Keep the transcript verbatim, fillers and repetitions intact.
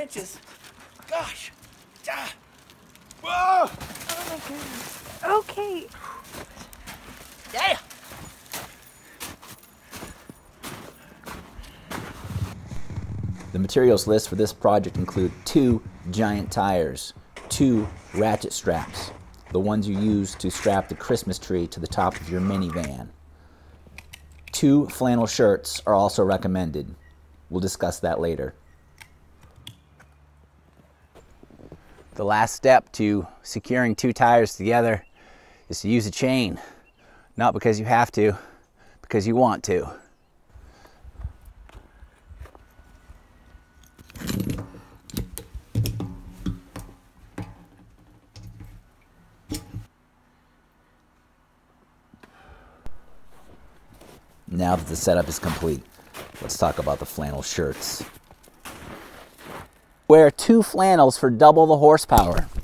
inches. Gosh. Ah. Whoa! Oh my goodness. Okay. Yeah. The materials list for this project include two giant tires, two ratchet straps, the ones you use to strap the Christmas tree to the top of your minivan. Two flannel shirts are also recommended. We'll discuss that later. The last step to securing two tires together is to use a chain. Not because you have to, because you want to. Now that the setup is complete, let's talk about the flannel shirts. Wear two flannels for double the horsepower.